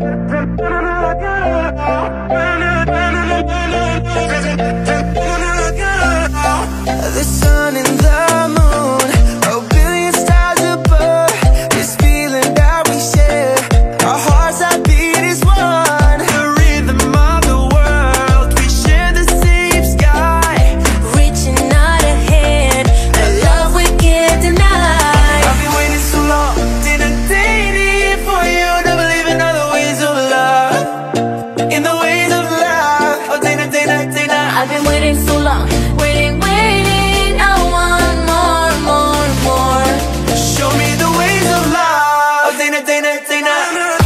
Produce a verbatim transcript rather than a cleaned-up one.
The sun and the moon, a billion stars above. This feeling that we share, our hearts that beat as one. The rhythm of the world, we share the same sky. Reaching out a hand, a love we can't deny. I've been waiting so long, didn't dating for you to believe in other ways of love, in the ways of love. Oh, Dana, Dana, Dana, I've been waiting so long, waiting, waiting. I want more, more, more. show me the ways of love. Oh, Dana, Dana, Dana.